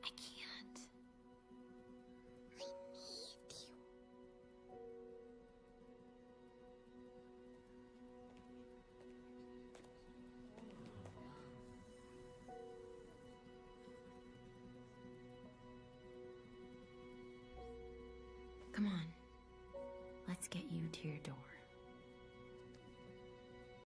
I can't. I need you. Come on. Let's get you to your door.